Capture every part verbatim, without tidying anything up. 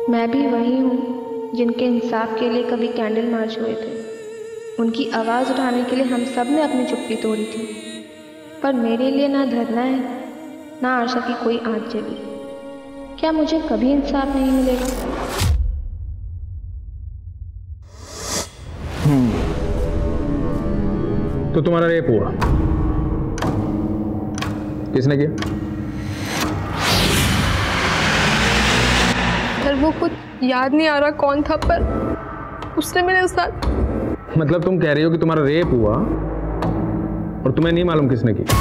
मैं भी वही हूँ जिनके इंसाफ के लिए कभी कैंडल मार्च हुए थे। उनकी आवाज़ उठाने के लिए हम सब ने अपनी चुप्पी तोड़ी थी, पर मेरे लिए ना धरना है ना आशा की कोई आँच जली। क्या मुझे कभी इंसाफ नहीं मिलेगा? हम्म तो तुम्हारा रेप हुआ, किसने किया? सर वो कुछ याद नहीं आ रहा कौन था, पर उसने मेरे साथ। मतलब तुम कह रही हो कि तुम्हारा रेप हुआ और तुम्हें नहीं मालूम किसने की?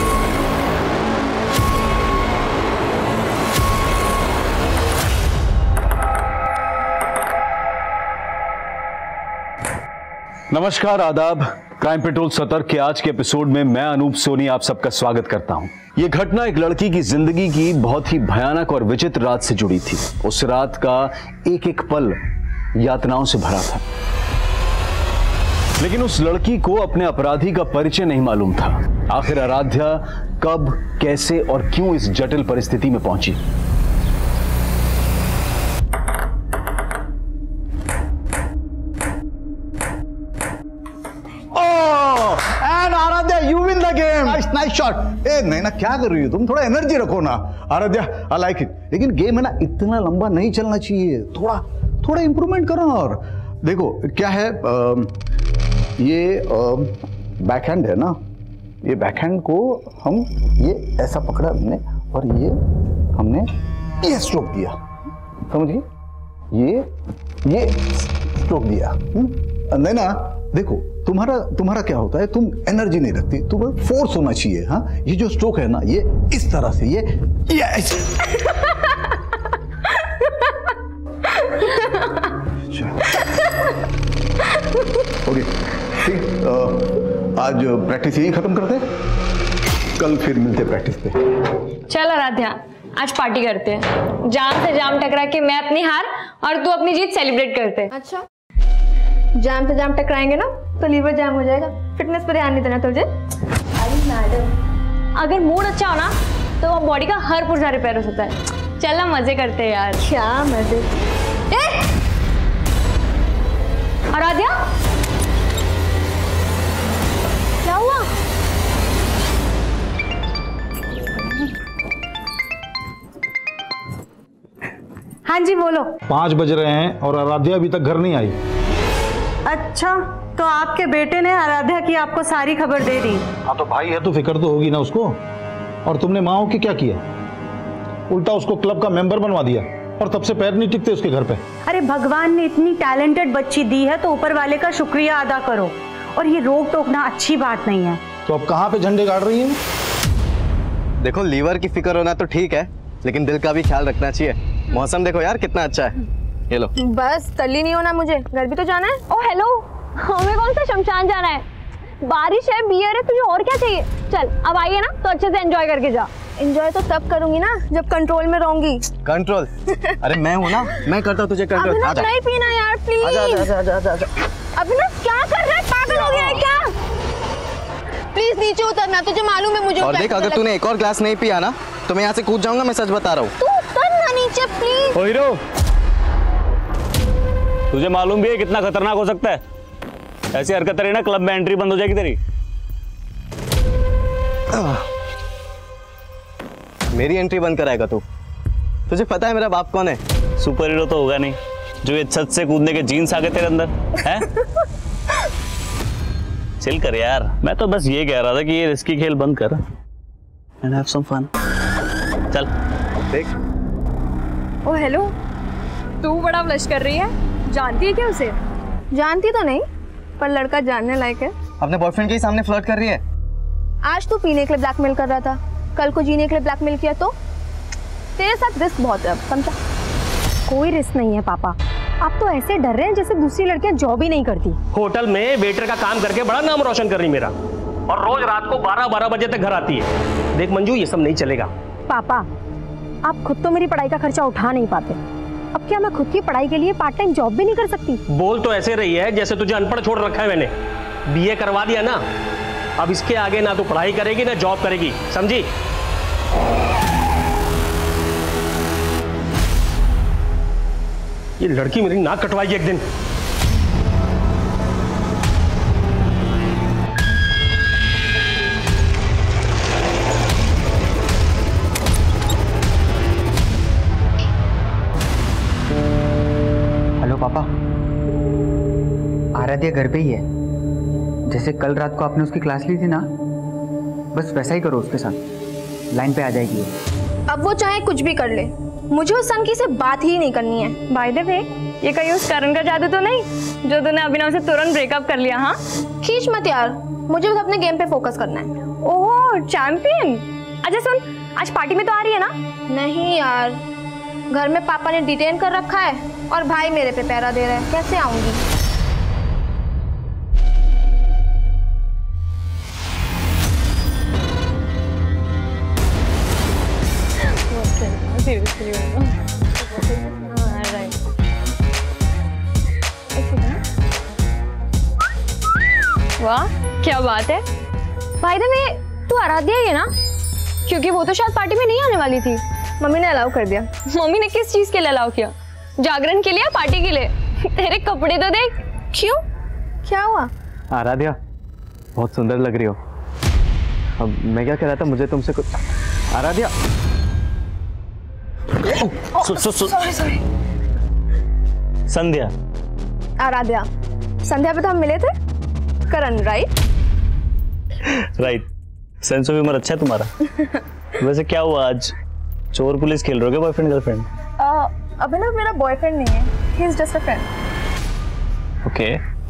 नमस्कार, आदाब। क्राइम पेट्रोल सतर्क के आज के एपिसोड में मैं अनूप सोनी आप सबका स्वागत करता हूं। यह घटना एक लड़की की जिंदगी की बहुत ही भयानक और विचित्र रात से जुड़ी थी। उस रात का एक एक पल यातनाओं से भरा था, लेकिन उस लड़की को अपने अपराधी का परिचय नहीं मालूम था। आखिर आराध्या कब, कैसे और क्यों इस जटिल परिस्थिति में पहुंची? Nice shot. ए नहीं ना, क्या कर रही हो तुम? थोड़ा एनर्जी रखो ना आराध्या, आई लाइक इट। लेकिन गेम है ना, इतना लंबा नहीं चलना चाहिए, थोड़ा थोड़ा इंप्रूवमेंट करो। और देखो क्या है, आ, ये बैकहैंड है ना, ये बैकहैंड को हम ये ऐसा पकड़ा हमने और ये हमने ये स्ट्रोक दिया, समझिए? ये ये स्ट्रोक दिया। नहीं ना, देखो तुम्हारा तुम्हारा क्या होता है, तुम एनर्जी नहीं रखती, तुम्हें फोर्स होना चाहिए। हाँ, ये जो स्ट्रोक है ना, ये इस तरह से, ये ये ऐसे। ओके ठीक, आज प्रैक्टिस यही खत्म करते हैं, कल फिर मिलते प्रैक्टिस पे। चल आराध्या, आज पार्टी करते हैं। जाम से जाम टकरा के मैं अपनी हार और तू अपनी जीत सेलिब्रेट करते हैं। अच्छा, जाम से जाम टकराएंगे ना तो लीवर जाम हो जाएगा। फिटनेस पर ध्यान नहीं देना तुझे। अरे मैडम, अगर मूड अच्छा हो ना तो वो बॉडी का हर पुर्जा रिपेयर हो सकता है। चल ना मजे करते हैं यार। क्या मजे? ए! आराध्या, क्या हुआ? हाँ जी बोलो। पांच बज रहे हैं और आराध्या अभी तक घर नहीं आई। अच्छा, तो आपके बेटे ने आराध्या की आपको सारी खबर दे दी? हाँ तो भाई है तो फिक्र तो होगी ना उसको। और तुमने माँ हो के क्या किया? उल्टा उसको क्लब का मेंबर बनवा दिया और तब से पैर नहीं टिकते उसके घर पे। अरे भगवान ने इतनी टैलेंटेड बच्ची दी है तो ऊपर वाले का शुक्रिया अदा करो। और ये रोक टोकना अच्छी बात नहीं है। तो अब कहाँ पे झंडे गाड़ रही है? देखो, लीवर की फिक्र होना तो ठीक है, लेकिन दिल का भी ख्याल रखना चाहिए। मौसम देखो यार कितना अच्छा है। ये लो। बस तल्ली नहीं होना, मुझे घर भी तो जाना है। ओ हेलो, हमें कौन सा शमशान जाना है? बारिश है, बियर है, तुझे और क्या चाहिए? चल अब आइए ना तो अच्छे से एंजॉय करके जा। एंजॉय तो तब करूंगी ना जब कंट्रोल में रहूंगी। कंट्रोल? अरे मैं हूँ ना, मैं करता हूँ तुझे कंट्रोल। अभिनव नहीं पीना यार प्लीज। आजा आजा आजा आजा आजा। अभिनव क्या कर रहा है? पागल हो गया है क्या? प्लीज नीचे उतरना, तुझे मालूम है मुझे। और देख, अगर तूने एक और ग्लास नहीं पिया ना तो मैं यहाँ से कूद जाऊंगा, मैं सच बता रहा हूँ। तू उतर ना नीचे प्लीज। ओ हीरो, तुझे मालूम भी है कितना खतरनाक हो सकता है? ऐसी हरकत रही ना, क्लब में एंट्री बंद हो जाएगी तेरी। मेरी एंट्री बंद कराएगा तू? तुझे पता है मेरा बाप कौन है? सुपर हीरो तो होगा नहीं जो ये छत से कूदने के जीन्स आ गए तेरे अंदर है? चिल कर यार, मैं तो बस ये कह रहा था कि ये रिस्की खेल बंद कर एंड हैव सम फन। चल देख। ओ हेलो, तू बड़ा ब्लश कर रही है। जानती है क्या उसे? जानती तो नहीं, पर लड़का जानने लायक है। अपने बॉयफ्रेंड के सामने फ्लर्ट कर रही है। आज तू पीने के लिए ब्लैकमेल कर रहा था, कल को जीने के लिए ब्लैकमेल किया तो तेरे साथ रिस्क बहुत है, समझा? कोई रिस्क नहीं है पापा। आप तो ऐसे डर रहे हैं जैसे दूसरी लड़कियां जॉब ही नहीं करती। होटल में वेटर का काम करके बड़ा नाम रोशन कर रही मेरा, और रोज रात को बारह बारह बजे तक घर आती है। देख मंजू, ये सब नहीं चलेगा। पापा, आप खुद तो मेरी पढ़ाई का खर्चा उठा नहीं पाते, अब क्या मैं खुद की पढ़ाई के लिए पार्ट टाइम जॉब भी नहीं कर सकती? बोल तो ऐसे रही है जैसे तुझे अनपढ़ छोड़ रखा है मैंने। बीए करवा दिया ना, अब इसके आगे ना तो पढ़ाई करेगी ना जॉब करेगी, समझी? ये लड़की मेरी नाक कटवाएगी एक दिन। हेलो पापा, आराध्या घर पे ही है। जैसे कल रात को आपने उसकी क्लास ली थी ना, बस वैसा ही करो उसके साथ। लाइन पे आ जाएगी वो। अब वो चाहे कुछ भी कर ले, मुझे उस संकी से बात ही नहीं करनी है। बाय द वे, ये कहीं उस करण का जादू तो नहीं जो तूने अभिनव से तुरंत ब्रेकअप कर लिया? हाँ, खींच मत यार, मुझे बस अपने गेम पे फोकस करना है। Oh champion. अच्छा सुन, आज पार्टी में तो आ रही है ना? नहीं यार, घर में पापा ने डिटेन कर रखा है और भाई मेरे पे पहरा दे रहा है, कैसे आऊंगी? वाह क्या बात है। बाय द वे, तू आराध्या ही है ना? क्योंकि वो तो शायद पार्टी में नहीं आने वाली थी। मम्मी ने अलाउ कर दिया। मम्मी ने किस चीज के लिए अलाउ किया? जागरण के लिए या पार्टी के लिए? तेरे कपड़े तो देख। क्यों, क्या हुआ? आराध्या बहुत सुंदर लग रही हो। अब मैं क्या कह रहा था, मुझे तुमसे कुछ। Aradhya sorry sorry. संध्या। आराध्या, संध्या पे तो हम मिले थे। Karan, right? Right. Sense of humour अच्छा है तुम्हारा। वैसे क्या हुआ आज? चोर पुलिस खेल रहे हो क्या, बॉयफ्रेंड गर्लफ्रेंड? अभिनव मेरा बॉयफ्रेंड नहीं है, he is just a friend. Okay.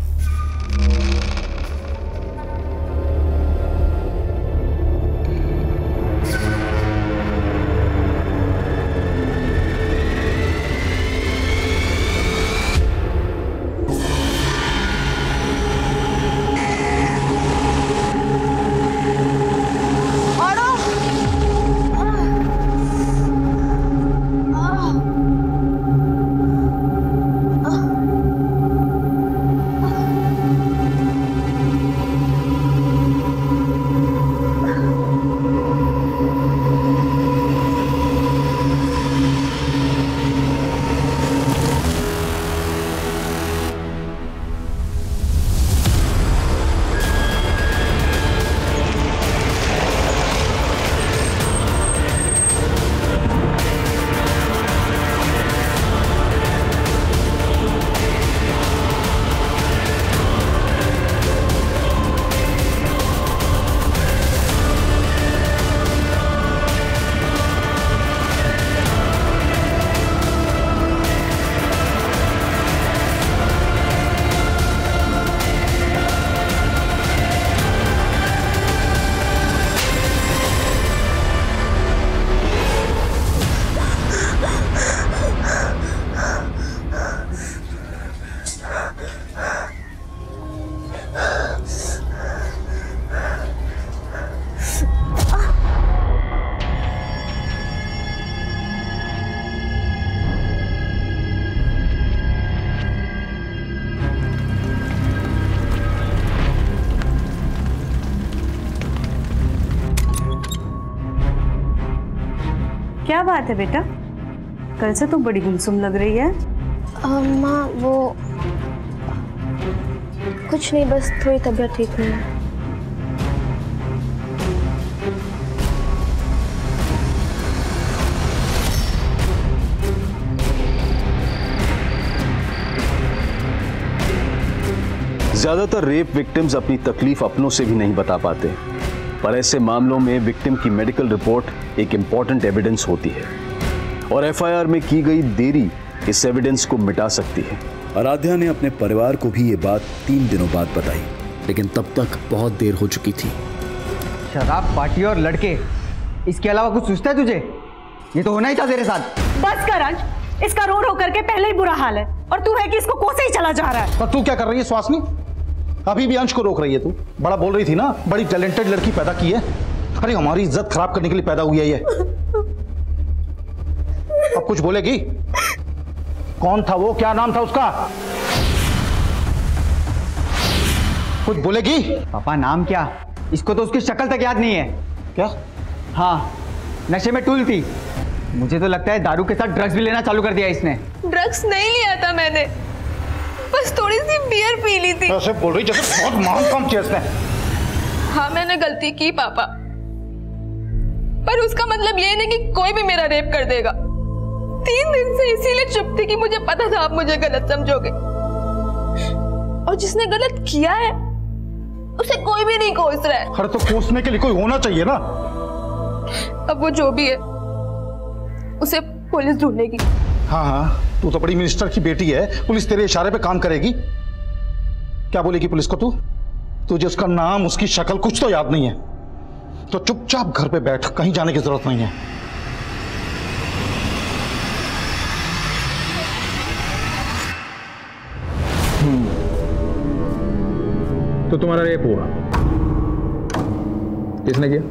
क्या बात है बेटा, कल से तुम बड़ी गुमसुम लग रही है। माँ वो कुछ नहीं, बस थोड़ी तबीयत ठीक नहीं है। ज्यादातर रेप विक्टिम्स अपनी तकलीफ अपनों से भी नहीं बता पाते, पर ऐसे मामलों में विक्टिम की मेडिकल रिपोर्ट एक इंपॉर्टेंट एविडेंस होती है और एफआईआर में की गई देरी इस एविडेंस को मिटा सकती है। आराध्या ने अपने परिवार को भी ये बात तीन दिनों बाद बताई, लेकिन तब तक बहुत देर हो चुकी थी। शराब, पार्टी और लड़के, इसके अलावा कुछ सोचता है तुझे? ये तो होना ही था तेरे साथ। बस कर अंश, इसका रो रो करके पहले ही बुरा हाल है और तू है कि इसको कोसे ही चला जा रहा है। तो तू क्या कर रही है स्वासनी? अभी भी अंश को रोक रही है तू। बड़ा बोल रही थी ना, बड़ी टैलेंटेड लड़की पैदा की है। अरे हमारी इज्जत खराब करने के लिए पैदा हुई है ये। अब कुछ बोलेगी? कौन था वो, क्या नाम था उसका? कुछ बोलेगी? पापा नाम क्या? इसको तो उसकी शक्ल तक याद नहीं है। क्या? हाँ, नशे में टूल थी। मुझे तो लगता है दारू के साथ ड्रग्स भी लेना चालू कर दिया इसने। ड्रग्स नहीं लिया था मैंने, बस थोड़ी सी बियर पी ली थी। ऐसे बोल रही जैसे बहुत महान काम किया इसने। हाँ मैंने गलती की पापा, पर उसका मतलब ये नहीं कि कोई भी मेरा रेप कर देगा। तीन दिन से इसीलिए चुप थी कि मुझे पता था आप मुझे गलत समझोगे, और जिसने गलत किया है उसे कोई भी नहीं कोस रहा है। अरे तो कोसने के लिए कोई होना चाहिए ना। अब वो जो भी है उसे पुलिस ढूंढेगी। हाँ हाँ, तू तो बड़ी मिनिस्टर की बेटी है, पुलिस तेरे इशारे पे काम करेगी। क्या बोलेगी पुलिस को तू? तुझे उसका नाम, उसकी शक्ल कुछ तो याद नहीं है, तो चुपचाप घर पे बैठ, कहीं जाने की जरूरत नहीं है। तो तुम्हारा रेप हुआ, किसने किया?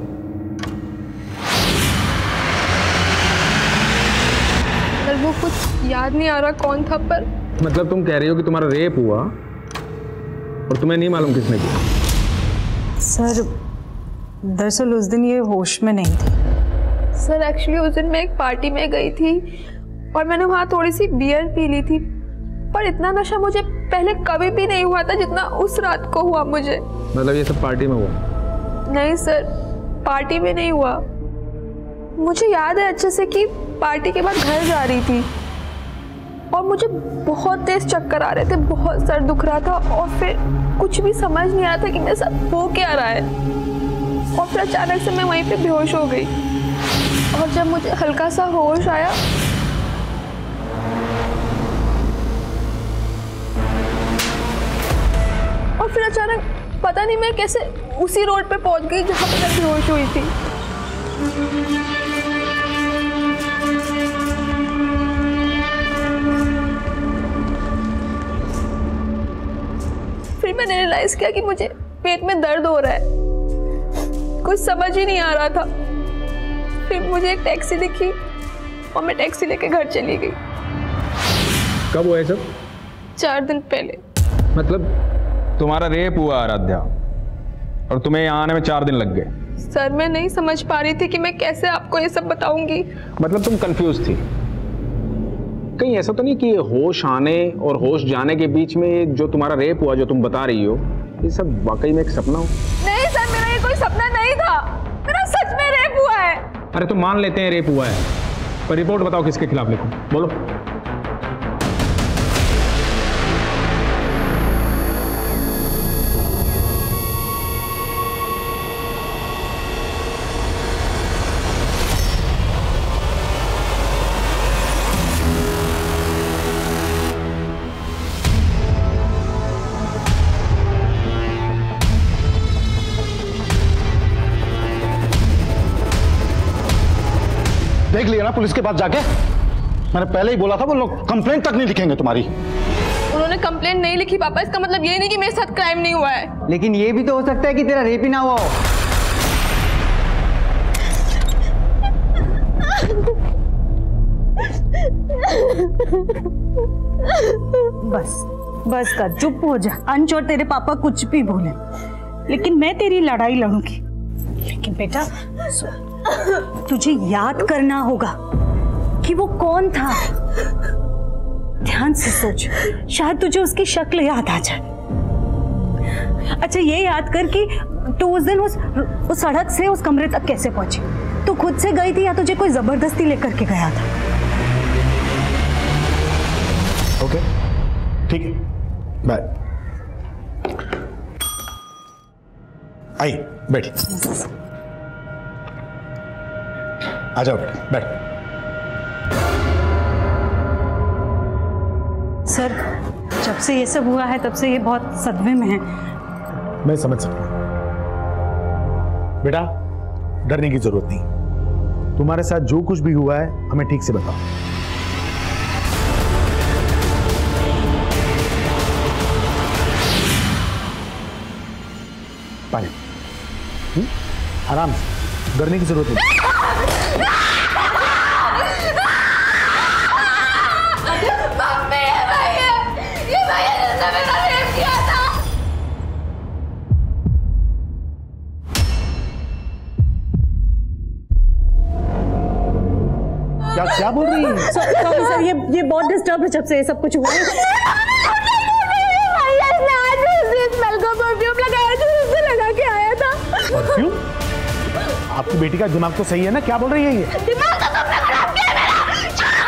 वो कुछ याद नहीं आ रहा कौन था, पर मतलब तुम कह रही हो कि तुम्हारा रेप हुआ और तुम्हें नहीं मालूम किसने किया? सर दरअसल उस दिन ये होश में नहीं थी। सर एक्चुअली उस दिन मैं एक पार्टी में गई थी और मैंने वहाँ थोड़ी सी बियर पी ली थी, पर इतना नशा मुझे पहले कभी भी नहीं हुआ था जितना उस रात को हुआ मुझे। मतलब ये सब पार्टी में हुआ? नहीं सर, पार्टी में नहीं हुआ। मुझे याद है अच्छे से कि पार्टी के बाद घर जा रही थी और मुझे बहुत तेज चक्कर आ रहे थे, बहुत सर दुख रहा था, और फिर कुछ भी समझ नहीं आया था कि मेरे साथ हो क्या रहा है। और फिर अचानक से मैं वहीं पे बेहोश हो गई, और जब मुझे हल्का सा होश आया और फिर अचानक पता नहीं मैं कैसे उसी रोड पे पहुंच गई जहां पे मैं बेहोश हुई थी। फिर मैंने रियलाइज किया कि मुझे पेट में दर्द हो रहा है, कुछ समझ ही नहीं आ रहा था। फिर मुझे एक टैक्सी दिखी और मैं टैक्सी लेके घर चली गई। कब हुआ ये सब? चार दिन पहले। मतलब तुम्हारा रेप हुआ आराध्या और तुम्हें यहाँ आने में चार दिन लग गए? सर मैं नहीं समझ पा रही थी कि मैं कैसे आपको ये सब बताऊंगी। मतलब तुम कंफ्यूज थी? कहीं ऐसा तो नहीं कि होश आने और होश जाने के बीच में जो तुम्हारा रेप हुआ, जो तुम बता रही हो, ये सब वाकई में एक सपना हो? नहीं सर, मेरा ये कोई सपना नहीं था, मेरा सच में रेप हुआ है। अरे तो मान लेते हैं रेप हुआ है, पर रिपोर्ट बताओ किसके खिलाफ लिखूं, बोलो। देख लिया ना पुलिस के पास जाके? मैंने पहले ही बोला था वो लोग कंप्लेंट तक नहीं लिखेंगे तुम्हारी। उन्होंने कंप्लेंट नहीं लिखी पापा, इसका मतलब ये नहीं कि मेरे साथ क्राइम नहीं हुआ है। लेकिन ये भी तो हो सकता है कि तेरा रेप ही ना हुआ हो। बस बस कर, चुप हो जा। अंश और तेरे पापा कुछ भी बोले, लेकिन मैं तेरी लड़ाई लड़ूंगी। लेकिन बेटा तुझे याद करना होगा कि वो कौन था। ध्यान से सोच, शायद तुझे उसकी शक्ल याद आ जाए। अच्छा ये याद कर कि तू उस दिन उस उस सड़क से उस कमरे तक कैसे पहुंची? तू खुद से गई थी या तुझे कोई जबरदस्ती लेकर के गया था? ओके ठीक है, बाय। आई बैठी, आ जाओ बेटा, बैठ। सर जब से ये सब हुआ है तब से ये बहुत सदमे में है। मैं समझ सकता हूं बेटा, डरने की जरूरत नहीं। तुम्हारे साथ जो कुछ भी हुआ है हमें ठीक से बताओ। पानी, हुँ? आराम से, डरने की जरूरत नहीं। क्या क्या बोल रही है? सॉरी सर, ये ये बहुत डिस्टर्ब है जब से ये सब कुछ हुआ है। परफ्यूम? आपकी बेटी का दिमाग तो सही है ना? क्या बोल रही है ये? दिमाग तो तुमने खराब किया मेरा।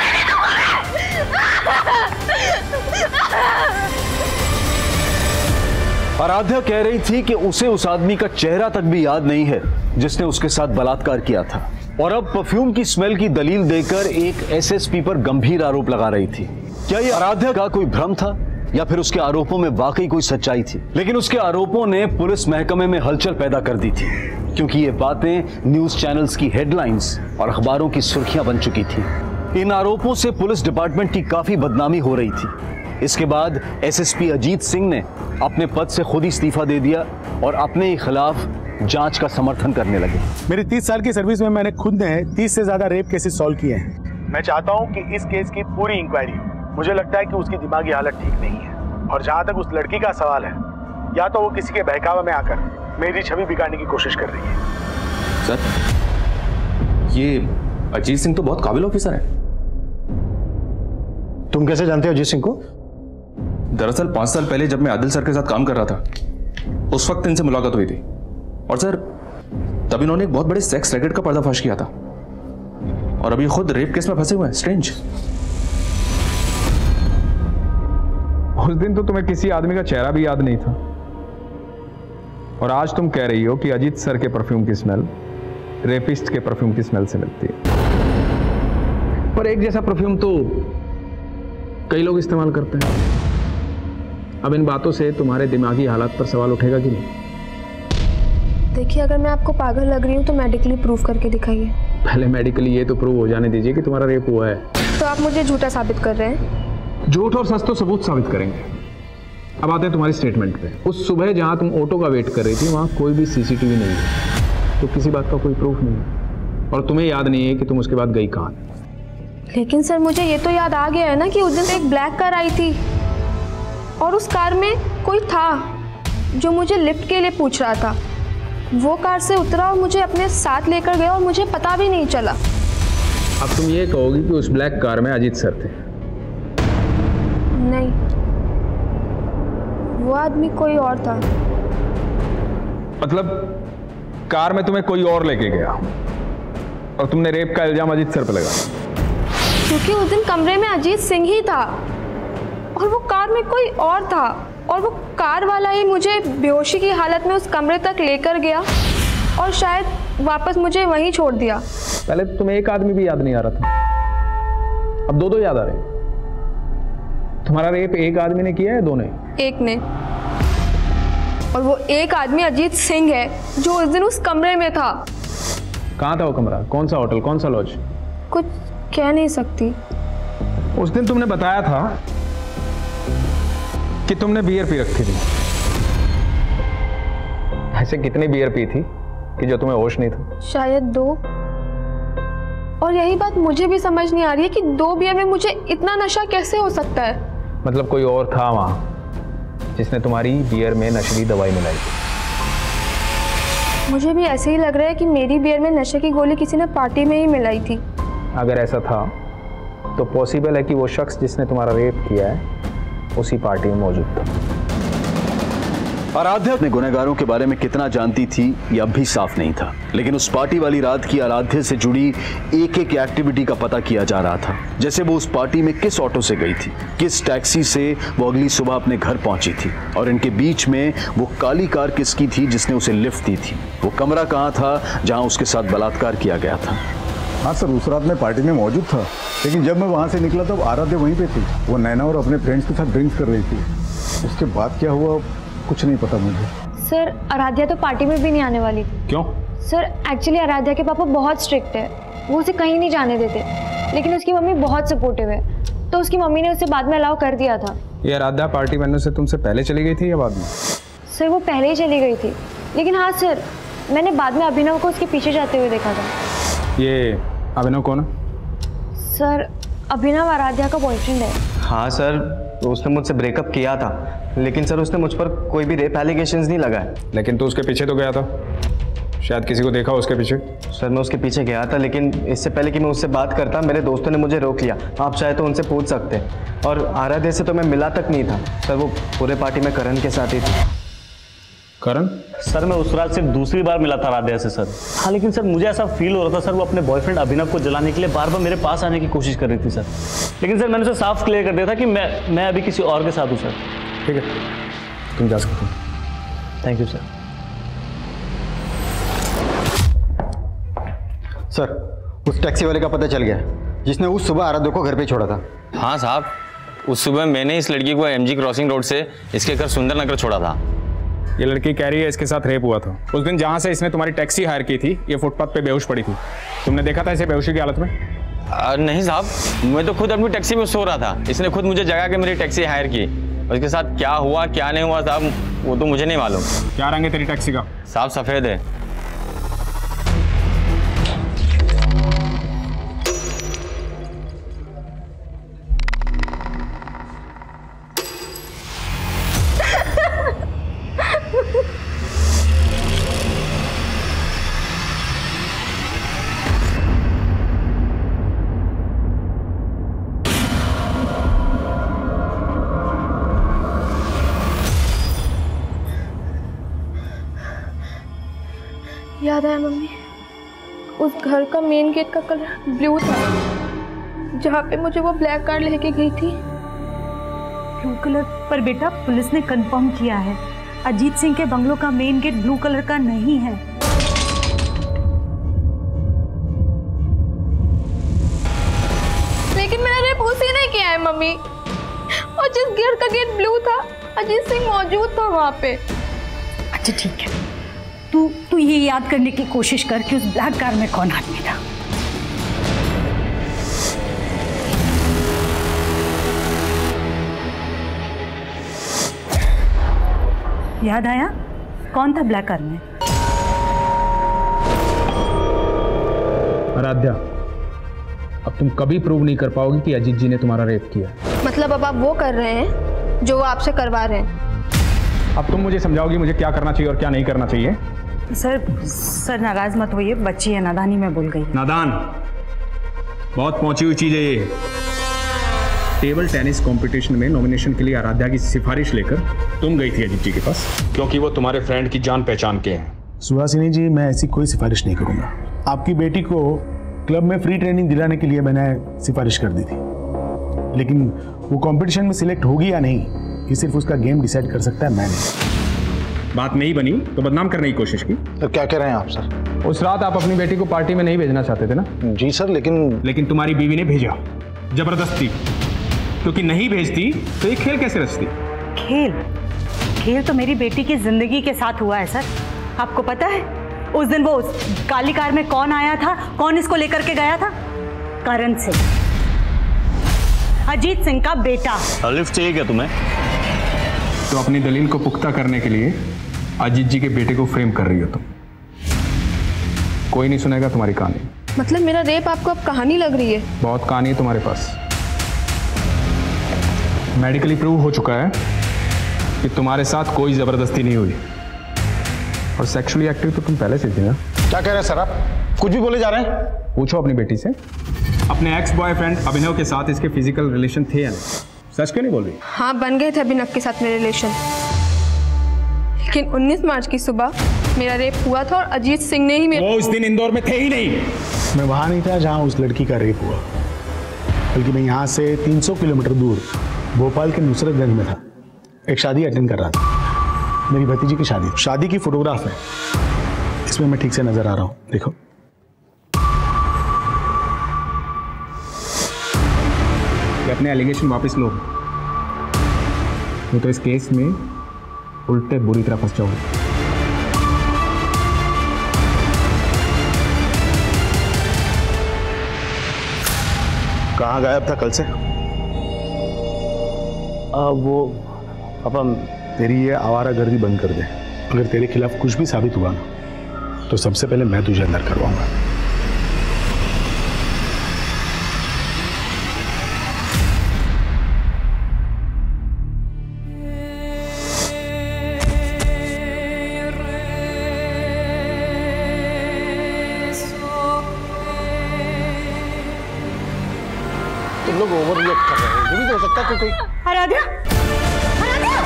आराध्या कह रही थी कि उसे उस आदमी का चेहरा तक भी याद नहीं है जिसने उसके साथ बलात्कार किया था, और अब परफ्यूम की स्मेल की दलील देकर एक एसएसपी पर गंभीर आरोप लगा रही थी। क्या यह आराध्या का कोई भ्रम था या फिर उसके आरोपों में वाकई कोई सच्चाई थी? लेकिन उसके आरोपों ने पुलिस महकमे में हलचल पैदा कर दी थी, क्योंकि ये बातें न्यूज चैनल्स की हेडलाइंस और अखबारों की सुर्खियां बन चुकी थी। इन आरोपों से पुलिस डिपार्टमेंट की काफी बदनामी हो रही थी। इसके बाद एसएसपी अजीत सिंह ने अपने पद से खुद इस्तीफा दे दिया और अपने ही खिलाफ जांच का समर्थन करने लगे। मेरी तीस साल की सर्विस में मैंने खुद ने तीस से ज्यादा रेप केसेस सॉल्व किए हैं। मैं चाहता हूं कि इस केस की पूरी इंक्वायरी हो। मुझे लगता है कि उसकी दिमागी हालत ठीक नहीं है, और जहां तक उस लड़की का सवाल है, या तो वो किसी के बहकावे में आकर मेरी छवि बिगाड़ने की कोशिश कर रही है। सर, ये अजीत सिंह तो बहुत काबिल ऑफिसर है। तुम कैसे जानते हो अजीत सिंह को? दरअसल पांच साल पहले जब मैं आदिल सर के साथ काम कर रहा था, उस वक्त इनसे मुलाकात हुई थी, और सर तब इन्होंने एक बहुत बड़े सेक्स रैकेट का पर्दाफाश किया था, और अभी खुद रेप केस में फंसे हुए हैं। स्ट्रेंज। उस दिन तो तुम्हें किसी आदमी का चेहरा भी याद नहीं था, और आज तुम कह रही हो कि अजीत सर के परफ्यूम की स्मेल रेपिस्ट के परफ्यूम की स्मेल से मिलती है। पर एक जैसा परफ्यूम तो कई लोग इस्तेमाल करते हैं। अब इन बातों से तुम्हारे दिमागी हालात पर सवाल उठेगा कि नहीं? देखिए, अगर मैं आपको पागल लग रही हूँ तो मेडिकली प्रूव करके दिखाइए। पहले मेडिकली ये तो प्रूव हो जाने दीजिए कि तुम्हारा रेप हुआ है। तो आप मुझे झूठा साबित कर रहे हैं? झूठ और सच तो सबूत साबित करेंगे। अब आते हैं तुम्हारी स्टेटमेंट पे। उस सुबह जहां तुम ऑटो का वेट कर रही थी, वहां कोई भी सीसीटीवी नहीं है, तो किसी बात का कोई प्रूफ नहीं है, और तुम्हें याद नहीं है कि तुम उसके बाद गई कहां। लेकिन सर, मुझे ये तो याद आ गया है ना कि उस दिन एक ब्लैक कार आई थी, और उस कार में कोई था जो मुझे लिफ्ट के लिए पूछ रहा था। वो कार से उतरा और मुझे अपने साथ लेकर गया, और मुझे पता भी नहीं चला। अब तुम ये कहोगी कि उस ब्लैक कार में अजीत सर थे? नहीं, वो आदमी कोई और था। मतलब कार में तुम्हें कोई और लेके गया, और तुमने रेप का इल्जाम अजीत सर पे लगाया? क्योंकि उस दिन कमरे में अजीत सिंह ही था, और वो कार में कोई और था, और वो कार वाला ही मुझे बेहोशी की हालत में उस कमरे तक लेकर गया, और शायद वापस मुझे वहीं छोड़ दिया। पहले तो तुम्हें एक आदमी भी याद नहीं आ रहा था, अब दो दो याद आ रहे। तुम्हारा रेप एक आदमी ने किया है, दो ने? एक ने। और वो एक आदमी अजीत सिंह है, जो उस दिन उस कमरे में था। कहाँ था वो कमरा? कौन सा होटल, कौन सा लॉज? कुछ कह नहीं सकती। उस दिन तुमने बताया था कि तुमने बियर पी रखी थी। ऐसे कितनी बियर पी थी कि जो तुम्हें होश नहीं था? शायद दो। और यही बात मुझे भी समझ नहीं आ रही है कि दो बियर में मुझे इतना नशा कैसे हो सकता है। मतलब कोई और था वहां जिसने तुम्हारी बियर में नशीली दवाई मिलाई थी? मुझे भी ऐसे ही लग रहा है कि मेरी बियर में नशे की गोली किसी ने पार्टी में ही मिलाई थी। अगर ऐसा था तो पॉसिबल है कि वो शख्स जिसने तुम्हारा रेप किया है उसी पार्टी में मौजूद था। आराध्या अपने गुनहगारों के बारे में कितना जानती थी यह अब भी साफ नहीं था, लेकिन उस पार्टी वाली रात की आराध्या से जुड़ी एक एक एक्टिविटी का पता किया जा रहा था। जैसे वो उस पार्टी में किस ऑटो से गई थी, किस टैक्सी से वो अगली सुबह अपने घर पहुंची थी, और इनके बीच में वो काली कार किसकी थी जिसने उसे लिफ्ट दी थी, वो कमरा कहाँ था जहाँ उसके साथ बलात्कार किया गया था। हाँ सर, उस रात मैं पार्टी में मौजूद था, लेकिन जब मैं वहाँ से निकला तब आराध्या वहीं पे थी। वो नैना और अपने फ्रेंड्स के साथ ड्रिंक्स कर रही थी। उसके बाद क्या हुआ कुछ नहीं पता मुझे। सर, आराध्या तो पार्टी में भी नहीं आने वाली थी। क्यों? सर, एक्चुअली आराध्या के पापा बहुत स्ट्रिक्ट है, वो उसे कहीं नहीं जाने देते, लेकिन उसकी मम्मी बहुत सपोर्टिव है, तो उसकी मम्मी ने उसे बाद में अलाउ कर दिया था। ये आराध्या पार्टी में से तुमसे पहले चली गई थी या बाद में? सर, वो पहले ही चली गई थी, लेकिन हाँ सर, मैंने बाद में अभिनव को उसके पीछे जाते हुए देखा था। ये अभिनव कौन है? सर, अभिनव आराध्या का बॉयफ्रेंड है। हाँ सर, तो उसने मुझसे ब्रेकअप किया था, लेकिन सर उसने मुझ पर कोई भी रेप एलिगेशंस नहीं लगाए। लेकिन तू उसके पीछे तो गया था। शायद किसी को देखा उसके पीछे। सर मैं उसके पीछे गया था, लेकिन इससे पहले कि मैं उससे बात करता मेरे दोस्तों ने मुझे रोक लिया। आप चाहे तो उनसे पूछ सकते हैं। और आराध्या से तो मैं मिला तक नहीं था सर, वो पूरे पार्टी में करण के साथ ही थी। करण? सर मैं उस रात सिर्फ दूसरी बार मिला था आराध्या से सर। हाँ लेकिन सर मुझे ऐसा फील हो रहा था सर, वो अपने बॉयफ्रेंड अभिनव को जलाने के लिए बार बार मेरे पास आने की कोशिश कर रही थी सर। लेकिन सर मैंने उसे साफ क्लियर कर दिया था कि मैं मैं अभी किसी और के साथ हूँ सर। ठीक है, तुम जा सकते हो। Thank you sir. सर उस टैक्सी वाले का पता चल गया जिसने उस सुबह आराध्या को घर पे छोड़ा था। हाँ साहब, उस सुबह मैंने इस लड़की को एमजी क्रॉसिंग रोड से इसके घर सुंदर नगर छोड़ा था। ये लड़की कह रही है इसके साथ रेप हुआ था। उस दिन जहाँ से इसने तुम्हारी टैक्सी हायर की थी, ये फुटपाथ पे बेहोश पड़ी थी। तुमने देखा था इसे बेहोशी की हालत में? आ, नहीं साहब, मैं तो खुद अपनी टैक्सी में सो रहा था। इसने खुद मुझे जगा के मेरी टैक्सी हायर की। उसके साथ क्या हुआ क्या नहीं हुआ साहब, वो तो मुझे नहीं मालूम। क्या रंग है तेरी टैक्सी का? साहब सफेद है। याद आया मम्मी, उस घर का मेन गेट का कलर ब्लू था जहाँ पे मुझे वो ब्लैक कार लेके गई थी। Blue colour? पर बेटा पुलिस ने कंफर्म किया है अजीत सिंह के बंगलों का मेन गेट ब्लू कलर का नहीं है। लेकिन मेरा रेप उसी ने किया है मम्मी, और जिस गेट का गेट ब्लू था अजीत सिंह मौजूद था वहाँ पे। अच्छा ठीक है, तू तू ये याद करने की कोशिश कर कि उस ब्लैक कार में कौन आदमी था। याद आया कौन था ब्लैक कार में? आराध्या, अब तुम कभी प्रूव नहीं कर पाओगी कि अजीत जी ने तुम्हारा रेप किया। मतलब अब आप वो कर रहे हैं जो वो आपसे करवा रहे हैं। अब तुम मुझे समझाओगी मुझे क्या करना चाहिए और क्या नहीं करना चाहिए? सर सर नाराज मत होइए, बच्ची है, नादानी में बोल गई। नादान बहुत पहुंची हुई चीज है ये। टेबल टेनिस कंपटीशन में नॉमिनेशन के लिए आराध्या की सिफारिश लेकर तुम गई थी अजीत जी के पास, क्योंकि वो तुम्हारे फ्रेंड की जान पहचान के हैं। सुहासिनी जी, मैं ऐसी कोई सिफारिश नहीं करूंगा। आपकी बेटी को क्लब में फ्री ट्रेनिंग दिलाने के लिए मैंने सिफारिश कर दी थी, लेकिन वो कंपटीशन में सिलेक्ट होगी या नहीं ये सिर्फ उसका गेम डिसाइड कर सकता है, मैं नहीं। बात नहीं बनी तो बदनाम करने की कोशिश की। तो क्या कह रहे हैं आप सर? उस रात आप अपनी बेटी को पार्टी में नहीं भेजना चाहते थे ना? जी सर, लेकिन लेकिन तुम्हारी बीवी ने भेजा जबरदस्ती, क्योंकि नहीं भेजती तो ये खेल कैसे रचती? खेल? खेल तो मेरी बेटी की जिंदगी के साथ हुआ है सर। आपको पता है उस दिन वो काली कार में कौन आया था, कौन इसको लेकर के गया था? करण सिंह, अजीत सिंह का बेटा। लिफ्ट चाहिए क्या तुम्हें? तो अपनी दलील को पुख्ता करने के लिए अजीत जी के बेटे को फ्रेम कर रही हो तुम। कोई नहीं सुनेगा तुम्हारी कहानी। मतलब मेरा रेप आपको अब कहानी लग रही है? बहुत कहानी है तुम्हारे पास। मेडिकली प्रूव हो चुका है कि तुम्हारे साथ कोई जबरदस्ती नहीं हुई, और सेक्सुअली एक्टिव तो तुम पहले से थी ना। क्या कह रहे हैं सर आप? कुछ भी बोले जा रहे हैं। पूछो अपनी बेटी से, अपने एक्स बॉयफ्रेंड अभिनव के साथ इसके फिजिकल रिलेशन थे या नहीं? सच क्यों नहीं बोल रही? हाँ बन गए थे अभिनव के साथ मेरे रिलेशन, लेकिन उन्नीस मार्च की सुबह मेरा रेप हुआ था और अजीत सिंह ने ही मेरे... वो उस दिन इंदौर में थे ही नहीं। मैं वहां नहीं था जहां उस लड़की का रेप हुआ, बल्कि मैं यहाँ से तीन सौ किलोमीटर दूर भोपाल के नुसरतगंज में था। एक शादी अटेंड कर रहा था, मेरी भतीजी की शादी। शादी की फोटोग्राफ है, इसमें मैं ठीक से नजर आ रहा हूँ, देखो। ये अपने एलिगेशन वापस लो, नहीं तो इस केस में उल्टे बुरी तरह फंस जाओगे। कहाँ गायब था कल से? आ, वो पापा, तेरी ये आवारागर्दी बंद कर दे। अगर तेरे खिलाफ कुछ भी साबित हुआ ना तो सबसे पहले मैं तुझे अंदर करवाऊंगा। तुम लोग ओवर रिएक्ट कर रहे हो। ये भी तो हो सकता है कि कोई आराध्या, आराध्या,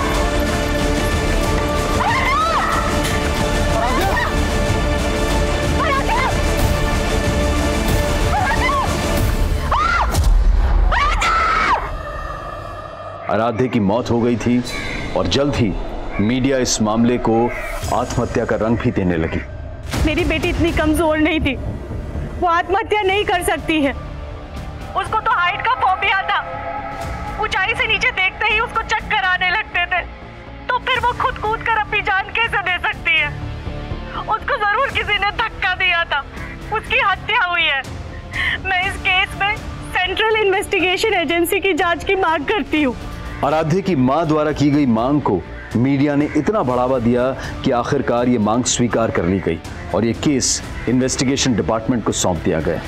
आराध्य की मौत हो गई थी और जल्द ही मीडिया इस मामले को आत्महत्या का रंग भी देने लगी। मेरी बेटी इतनी कमजोर नहीं थी, वो आत्महत्या नहीं कर सकती है। उसको तो हाइट का फोबिया था, ऊंचाई से नीचे देखते ही उसको चक्कर आने लगते थे, तो फिर वो खुद कूद कर अपनी जान कैसे दे सकती है? उसको जरूर किसी ने धक्का दिया था, उसकी हत्या हुई है। मैं इस केस में सेंट्रल इन्वेस्टिगेशन एजेंसी की जांच की मांग करती हूँ। आराध्य की मां द्वारा की गई मांग को मीडिया ने इतना बढ़ावा दिया कि आखिरकार ये मांग स्वीकार कर ली गई और ये केस इन्वेस्टिगेशन डिपार्टमेंट को सौंप दिया गया।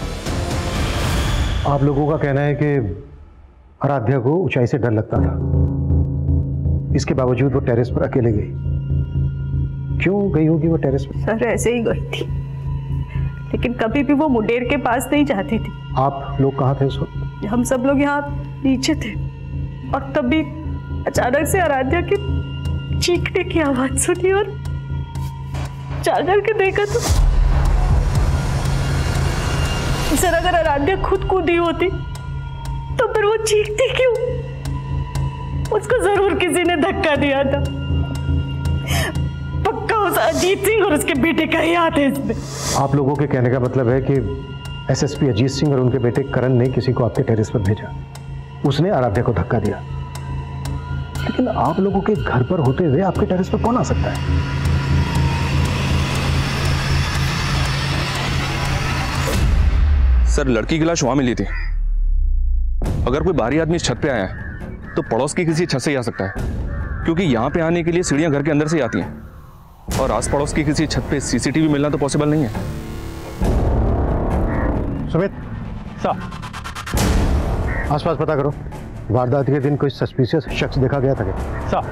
आप लोगों का कहना है कि आराध्या को ऊंचाई से डर लगता था, इसके बावजूद वो टेरेस पर अकेले गई। क्यों गई होगी वो टेरेस पर? सर ऐसे ही गई थी, लेकिन कभी भी वो मुंडेर के पास नहीं जाती थी। आप लोग कहाँ थे उस वक्त? हम सब लोग यहाँ नीचे थे और तभी अचानक से आराध्या की चीखने की आवाज सुनी और जाकर के देखा तो सर अगर आराध्या खुद कूदी होती तो फिर वो चीखती क्यों? उसको जरूर किसी ने धक्का दिया था। पक्का उस अजीत सिंह और उसके बेटे का ही हाथ है इसमें। आप लोगों के कहने का मतलब है कि एसएसपी अजीत सिंह और उनके बेटे करण ने किसी को आपके टेरेस पर भेजा, उसने आराध्या को धक्का दिया। लेकिन आप लोगों के घर पर होते हुए आपके टेरेस पर कौन आ सकता है? सर लड़की की लाश वहां मिली थी। अगर कोई बाहरी आदमी इस छत पे आया है तो पड़ोस की किसी छत से ही आ सकता है, क्योंकि यहां पे आने के लिए सीढ़ियां घर के अंदर से ही आती हैं और आस पड़ोस की किसी छत पे सीसीटीवी मिलना तो पॉसिबल नहीं है। सुमित सर, आसपास पता करो, वारदात के दिन कोई सस्पिशियस शख्स देखा गया था क्या? सर।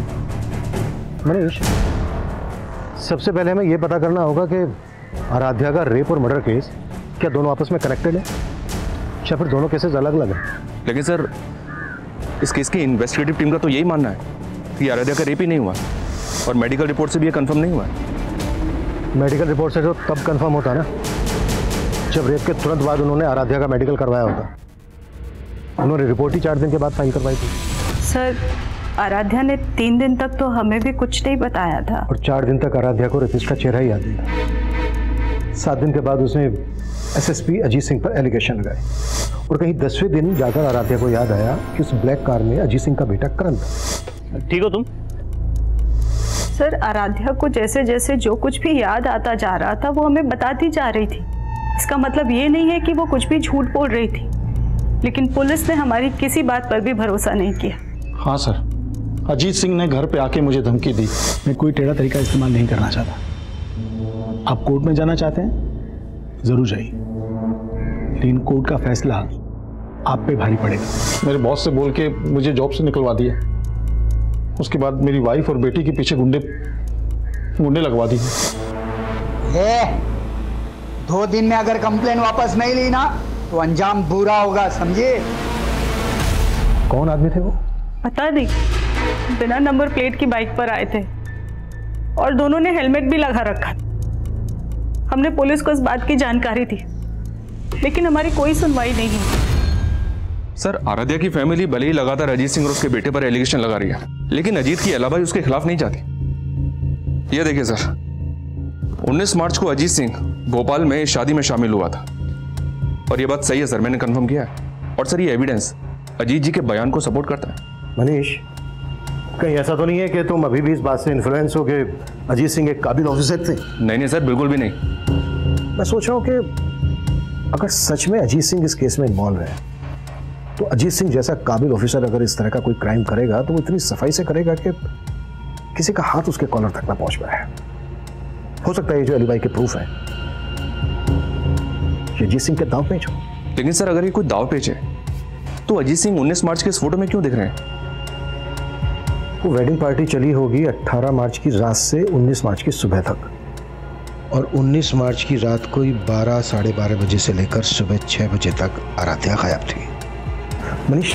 मनीष, सबसे पहले हमें यह पता करना होगा कि आराध्या का रेप और मर्डर केस क्या दोनों आपस में कनेक्टेड है या फिर दोनों केसेस अलग अलग हैं? लेकिन सर इस केस की इन्वेस्टिगेटिव टीम का तो यही मानना है कि आराध्या का रेप ही नहीं हुआ और मेडिकल रिपोर्ट से भी ये कंफर्म नहीं हुआ। मेडिकल रिपोर्ट से जो तब कंफर्म होता ना जब रेप के तुरंत बाद उन्होंने आराध्या का मेडिकल करवाया होता। उन्होंने रिपोर्ट ही चार दिन के बाद फाइल करवाई थी। सर आराध्या ने तीन दिन तक तो हमें भी कुछ नहीं बताया था और चार दिन तक आराध्या को रेपिस्ट का चेहरा ही याद नहीं था। सात दिन के बाद उसने एसएसपी अजीत सिंह पर एलिगेशन लगाए और कहीं दसवें दिन जाकर आराध्या को याद आया कि उस ब्लैक कार में अजीत सिंह का बेटा करण था। ठीक हो तुम? सर आराध्या को जैसे जैसे जो कुछ भी याद आता जा रहा था वो हमें बताती जा रही थी। इसका मतलब ये नहीं है कि वो कुछ भी झूठ बोल रही थी, लेकिन पुलिस ने हमारी किसी बात पर भी भरोसा नहीं किया। हाँ सर, अजीत सिंह ने घर पे आके मुझे धमकी दी। मैं कोई टेढ़ा तरीका इस्तेमाल नहीं करना चाहता। आप कोर्ट में जाना चाहते हैं जरूर जाइए, लेकिन कोर्ट का फैसला आप पे भारी पड़ेगा। मेरे बॉस से बोल के मुझे जॉब से निकलवा दिया, उसके बाद मेरी वाइफ और बेटी के पीछे गुंडे गुंडे लगवा दिए। दो दिन में अगर कंप्लेन वापस नहीं ली ना तो अंजाम बुरा होगा, समझे? कौन आदमी थे वो? पता नहीं, बिना नंबर प्लेट की बाइक पर आए थे और दोनों ने हेलमेट भी लगा रखा। हमने पुलिस को इस बात की जानकारी दी, लेकिन हमारी कोई सुनवाई नहीं हुई। सर आराध्या की फैमिली भले ही लगातार अजीत सिंह और उसके बेटे पर एलिगेशन लगा रही है, लेकिन अजीत की अलावा उसके खिलाफ नहीं जाती। ये देखिए सर, उन्नीस मार्च को अजीत सिंह भोपाल में शादी में शामिल हुआ था और ये बात सही है सर, मैंने कंफर्म किया है। और सर ये एविडेंस अजीत जी के बयान को सपोर्ट करता है। मनीष, कहीं ऐसा तो नहीं है कि तुम अभी भी इस बात से इन्फ्लुएंस हो कि अजीत सिंह एक काबिल ऑफिसर थे? नहीं नहीं सर, बिल्कुल भी नहीं। मैं सोच रहा हूँ कि अगर सच में अजीत सिंह इस केस में इन्वॉल्व है तो अजीत सिंह जैसा काबिल ऑफिसर अगर इस तरह का कोई क्राइम करेगा तो वो इतनी सफाई से करेगा कि किसी का हाथ उसके कॉलर तक ना पहुंच पाए। हो सकता है ये जो अलीबाई के प्रूफ है ये अजीत सिंह के दाव पेच हो। लेकिन सर अगर ये कोई दाव पेच है तो अजीत सिंह उन्नीस मार्च के इस फोटो में क्यों दिख रहे हैं? वो वेडिंग पार्टी चली होगी अठारह मार्च की रात से उन्नीस मार्च की सुबह तक, और उन्नीस मार्च की रात को ही बारह साढ़े बारह बजे से लेकर सुबह छह बजे तक आराध्या गायब थी। मनीष,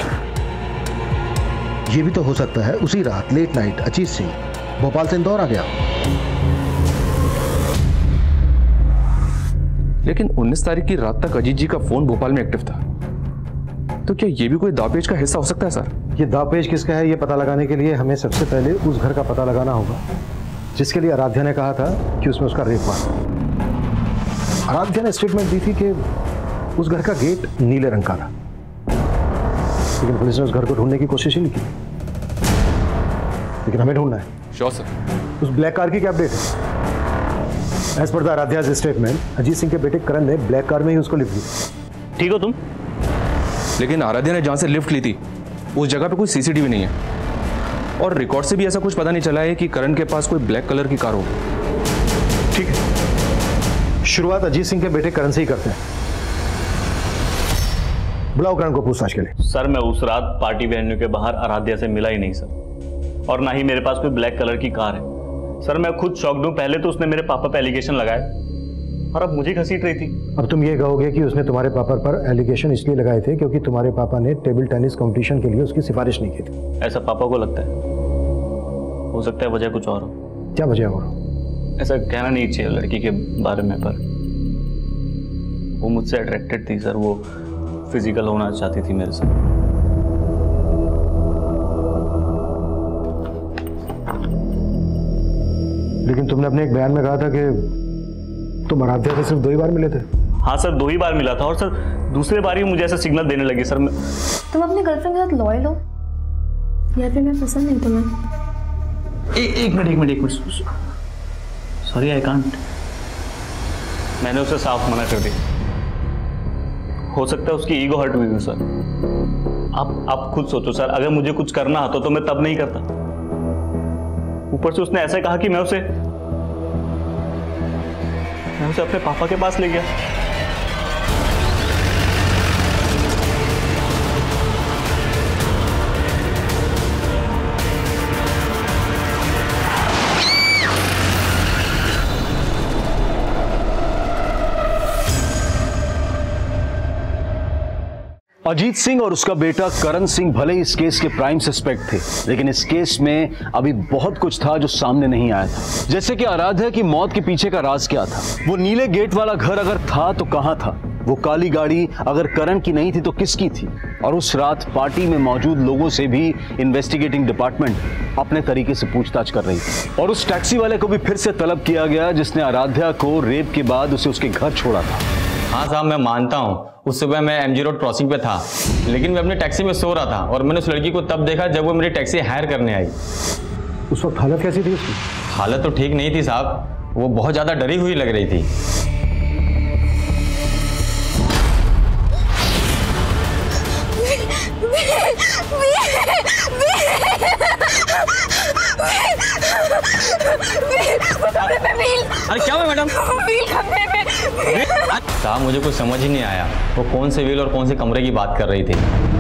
ये भी तो हो सकता है उसी रात लेट नाइट अजीत सिंह भोपाल से इंदौर आ गया। लेकिन उन्नीस तारीख की रात तक अजीत जी का फोन भोपाल में एक्टिव था, तो क्या ये भी कोई दावपेच का हिस्सा हो सकता है सर? ये दावपेच किसका है ये पता लगाने के लिए हमें सबसे पहले उस घर का पता लगाना होगा जिसके लिए आराध्या ने कहा था कि उसमें उसका रेप हुआ। आराध्या ने स्टेटमेंट दी थी कि उस घर का गेट नीले रंग का था, लेकिन पुलिस ने उस घर को ढूंढने की कोशिश ही नहीं की। लेकिन हमें ढूंढना है। Sure sir. उस ब्लैक कार की क्या अपडेट है? As per the Aradhya's statement Ajit Singh के बेटे करण ने ब्लैक कार में ही उसको लिफ्ट ली। ठीक हो तुम? लेकिन आराध्या ने जहां से लिफ्ट ली थी उस जगह पे कोई सीसीटीवी नहीं है, और रिकॉर्ड से भी ऐसा कुछ पता नहीं चला है कि करण के पास कोई ब्लैक कलर की कार हो। ठीक है, शुरुआत अजीत सिंह के बेटे करण से ही करते हैं। बुलाओ करण को पूछताछ के लिए। सर मैं उस रात पार्टी वेन्यू के बाहर आराध्या से मिला ही नहीं सर, और ना ही मेरे पास कोई ब्लैक कलर की कार है। सर मैं खुद शॉक्ड हूं, पहले तो उसने मेरे पापा पे एलिगेशन लगाए और अब मुझे घसीट रही थी। अब तुम ये कहोगे कि उसने तुम्हारे पापा पर एलिगेशन इसलिए लगाए थे क्योंकि तुम्हारे पापा ने टेबल टेनिस कंपटीशन के लिए उसकी सिफारिश नहीं की थी। ऐसा पापा को लगता है, हो सकता है वजह कुछ और हो। क्या वजह और? ऐसा कहना नहीं चाहिए लड़की के बारे में, पर वो मुझसे अट्रैक्टेड थी सर, वो फिजिकल होना चाहती थी मेरे साथ। लेकिन तुमने अपने एक बयान में कहा था कि तुम आराध्या से सिर्फ दो ही बार मिले थे। हाँ सर, दो ही बार मिला था, और सर दूसरे बार ही मुझे ऐसा सिग्नल देने लगे सर। मैं तुम अपने गर्लफ्रेंड के साथ लॉयल हो या फिर मैं पसंद नहीं तुम्हें? ए, एक मिनट एक मिनट एक मिनट सॉरी आई कांट। मैंने उसे साफ मना कर दिया। हो सकता है उसकी ईगो हर्ट हुई हो सर। आप आप खुद सोचो सर, अगर मुझे कुछ करना होता तो मैं तब नहीं करता। ऊपर से उसने ऐसा कहा कि मैं उसे मैं उसे अपने पापा के पास ले गया। अजीत सिंह और उसका बेटा करण सिंह भले ही इस केस के प्राइम सस्पेक्ट थे, लेकिन इस केस में अभी बहुत कुछ था जो सामने नहीं आया था। जैसे कि आराध्या की मौत के पीछे का राज क्या था, वो नीले गेट वाला घर अगर था तो कहां था, वो काली गाड़ी अगर करण की नहीं थी तो किसकी थी, और उस रात पार्टी में मौजूद लोगों से भी इन्वेस्टिगेटिंग डिपार्टमेंट अपने तरीके से पूछताछ कर रही थी। और उस टैक्सी वाले को भी फिर से तलब किया गया जिसने आराध्या को रेप के बाद उसे उसके घर छोड़ा था। हाँ साहब, मैं मानता हूँ उस सुबह मैं एमजी रोड क्रॉसिंग पे था, लेकिन मैं अपनी टैक्सी में सो रहा था और मैंने उस लड़की को तब देखा जब वो मेरी टैक्सी हायर करने आई। उस वक्त हालत कैसी थी उसकी? हालत तो ठीक नहीं थी साहब, वो बहुत ज़्यादा डरी हुई लग रही थी। अरे क्या हुआ मैडम? साहब मुझे कुछ समझ ही नहीं आया, वो कौन से व्हील और कौन से कमरे की बात कर रही थी।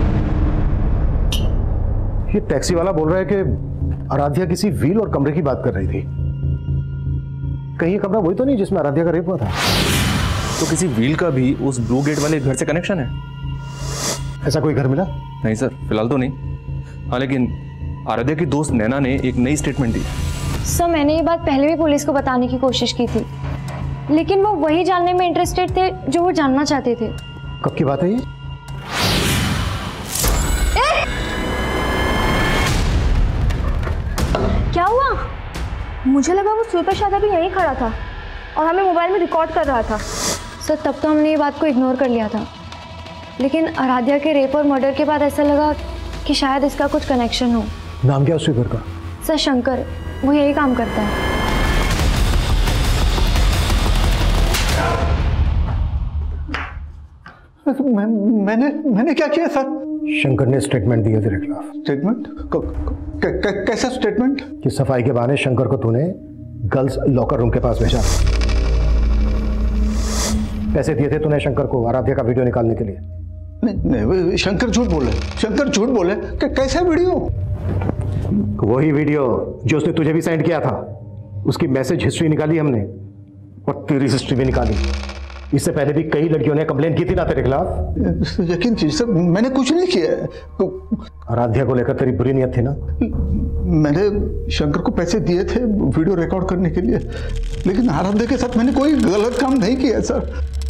ये टैक्सी वाला बोल रहा है कि आराध्या किसी व्हील और कमरे की बात कर रही थी। कहीं ये कमरा वही तो नहीं जिसमें आराध्या का रेप हुआ था? तो किसी व्हील का भी उस ब्लू गेट वाले घर से कनेक्शन है? ऐसा कोई घर मिला? नहीं सर, फिलहाल तो नहीं। हाँ, लेकिन आराध्या की दोस्त नैना ने एक नई स्टेटमेंट दी। सर मैंने ये बात पहले भी पुलिस को बताने की कोशिश की थी, लेकिन वो वही जानने में इंटरेस्टेड थे जो वो जानना चाहते थे। कब की बात है ये? क्या हुआ? मुझे लगा वो सुपर शादा भी यहीं खड़ा था और हमें मोबाइल में रिकॉर्ड कर रहा था। सर तब तो हमने ये बात को इग्नोर कर लिया था, लेकिन आराध्या के रेप और मर्डर के बाद ऐसा लगा कि शायद इसका कुछ कनेक्शन हो। नाम क्या उस स्वीपर का? सर शंकर, वो यही काम करता है। मैं, मैंने मैंने क्या किया सर? शंकर ने स्टेटमेंट दिया तेरे खिलाफ। स्टेटमेंट? कैसा स्टेटमेंट? कि सफाई के बहाने शंकर को तूने गर्ल्स लॉकर रूम के पास भेजा। पैसे दिए थे तूने शंकर को आराध्या का वीडियो निकालने के लिए। नहीं, नहीं शंकर झूठ बोले, शंकर झूठ बोले। कैसा वीडियो? वही वीडियो जो उसने तुझे भी सेंड किया था। उसकी मैसेज हिस्ट्री निकाली हमने और तेरी हिस्ट्री भी निकाली। इससे पहले भी कई लड़कियों ने कंप्लेन की थी ना तेरे खिलाफ। यकीन कीजिए सर, मैंने कुछ नहीं किया। आराध्या को लेकर तेरी बुरी नियत थी ना? मैंने शंकर को पैसे दिए थे वीडियो रिकॉर्ड करने के लिए, लेकिन आराध्या के साथ मैंने कोई गलत काम नहीं किया सर।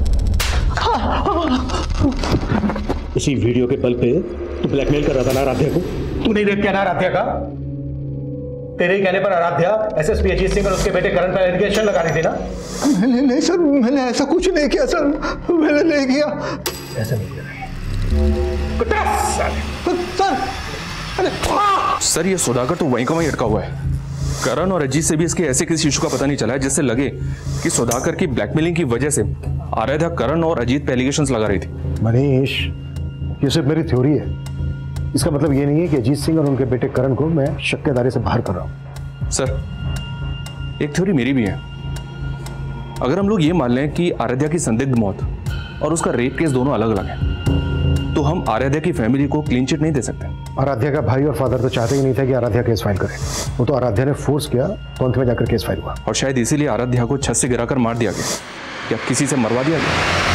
इसी वीडियो के बल पे तू ब्लैकमेल कर रहा था ना आराध्या को? तू नहीं रेप किया ना आराध्या का? तेरे कहने पर आराध्या एसएसपी अजीत सिंह और उसके बेटे करण पर एलिगेशन लगा रही थी ना? नहीं नहीं सर, मैंने ऐसा कुछ नहीं किया सर, मैंने नहीं किया। ऐसा नहीं किया सर। अरे सर, ये सुधाकर तो वहीं का वहीं अटका हुआ है। करण और अजीत से भी इसके ऐसे किसी इशू का पता नहीं चला है जिससे लगे कि सुधाकर की ब्लैकमेलिंग की वजह से आराध्या करण और अजीत पे एलिगेशंस लगा रही थी। मनीष, ये सिर्फ मेरी थ्योरी है। इसका मतलब ये नहीं है कि अजीत सिंह और उनके बेटे करण को मैं शक के दायरे से बाहर कर रहा हूं। सर, एक थ्योरी मेरी भी है। अगर हम लोग ये मान लें कि आराध्या की संदिग्ध मौत और उसका रेप केस दोनों अलग अलग हैं, तो हम आराध्या की फैमिली को क्लीन चिट नहीं दे सकते। आराध्या का भाई और फादर तो चाहते ही नहीं थे कि आराध्या केस फाइल करे। वो तो आराध्या ने फोर्स किया तो अंत में जाकर केस फाइल हुआ। और शायद इसीलिए आराध्या को छत से गिराकर मार दिया गया या किसी से मरवा दिया गया।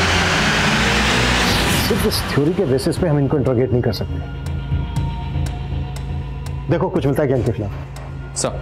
सिर्फ इस थ्योरी के बेसिस पे हम इनको इंट्रोगेट नहीं कर सकते। देखो कुछ मिलता है क्या इनके खिलाफ? सब।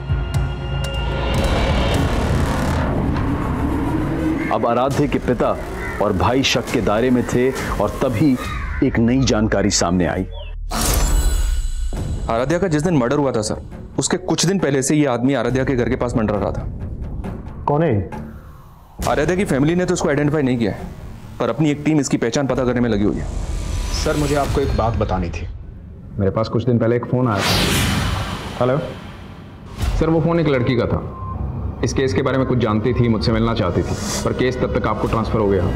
अब आराध्य के पिता और भाई शक के दायरे में थे और तभी एक नई जानकारी सामने आई। आराध्या का जिस दिन मर्डर हुआ था सर, उसके कुछ दिन पहले से ये आदमी आराध्या के घर के पास मंडरा रहा था। कौन है? आराध्या की फैमिली ने तो उसको आइडेंटिफाई नहीं किया है, पर अपनी एक टीम इसकी पहचान पता करने में लगी हुई है। सर, मुझे आपको एक बात बतानी थी। मेरे पास कुछ दिन पहले एक फ़ोन आया था। हेलो सर, वो फ़ोन एक लड़की का था। इस केस के बारे में कुछ जानती थी, मुझसे मिलना चाहती थी, पर केस तब तक आपको ट्रांसफ़र हो गया।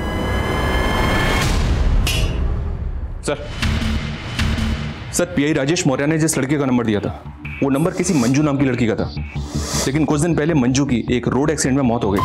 Sir sir PI Rajesh Maurya ने जिस लड़के का नंबर दिया था, वो नंबर किसी मंजू नाम की लड़की का था, लेकिन कुछ दिन पहले मंजू की एक रोड एक्सीडेंट में मौत हो गई।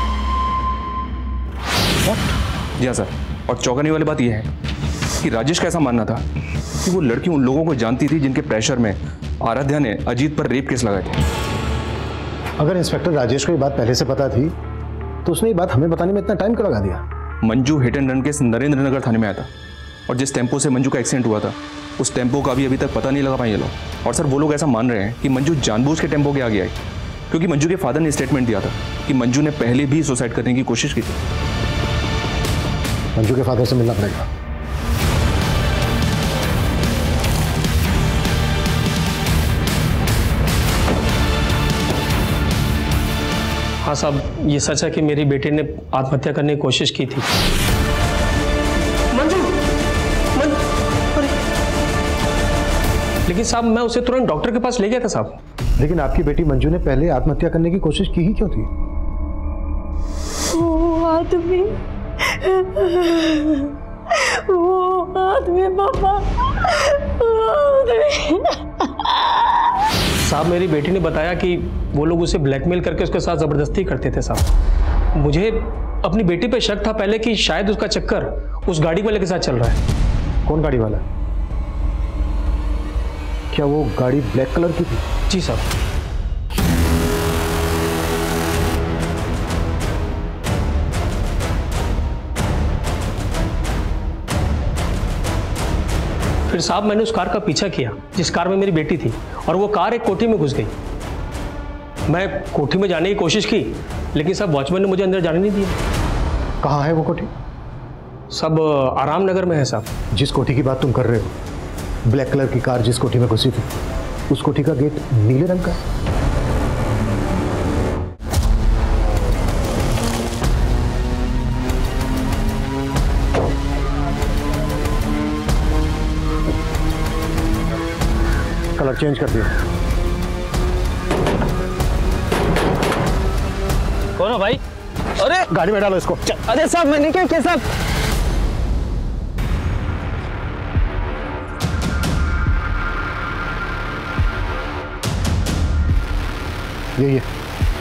जी हाँ सर, और चौंकाने वाली बात यह है कि राजेश का ऐसा मानना था कि वो लड़की उन लोगों को जानती थी जिनके प्रेशर में आराध्या ने अजीत पर रेप केस लगाए थे। अगर इंस्पेक्टर राजेश को ये बात पहले से पता थी तो उसने ये बात हमें बताने में इतना टाइम क्यों लगा दिया? Manju hit and run case Narendra Nagar थाने में आया था, और जिस टेम्पो से मंजू का एक्सीडेंट हुआ था उस टेम्पो का भी अभी तक पता नहीं लगा पाए ये लोग। और सर, वो लोग ऐसा मान रहे हैं कि मंजू जानबूझ के टेम्पो के आगे आई, क्योंकि मंजू के फादर ने स्टेटमेंट दिया था कि मंजू ने पहले भी सुसाइड करने की कोशिश की थी। मंजू के फादर से मिलना पड़ेगा। हाँ साहब, ये सच है कि मेरी बेटी ने आत्महत्या करने की कोशिश की थी। मंजू, मंजू, लेकिन साहब मैं उसे तुरंत डॉक्टर के पास ले गया था साहब। लेकिन आपकी बेटी मंजू ने पहले आत्महत्या करने की कोशिश की ही क्यों थी? वो आदमी वो आदमी पापा साहब, मेरी बेटी ने बताया कि वो लोग उसे ब्लैकमेल करके उसके साथ जबरदस्ती करते थे साहब। मुझे अपनी बेटी पे शक था पहले कि शायद उसका चक्कर उस गाड़ी वाले के साथ चल रहा है। कौन गाड़ी वाला? क्या वो गाड़ी ब्लैक कलर की थी? जी साहब। फिर साहब मैंने उस कार का पीछा किया जिस कार में मेरी बेटी थी, और वो कार एक कोठी में घुस गई। मैं कोठी में जाने की कोशिश की, लेकिन साहब वॉचमैन ने मुझे अंदर जाने नहीं दिया। कहाँ है वो कोठी? सब आराम नगर में है साहब। जिस कोठी की बात तुम कर रहे हो, ब्लैक कलर की कार जिस कोठी में घुसी थी, उस कोठी का गेट नीले रंग का है। कलर चेंज कर दिया। कौन हो भाई? अरे गाड़ी में डालो इसको। अरे साहब, मैंने क्या किया साहब? ये ये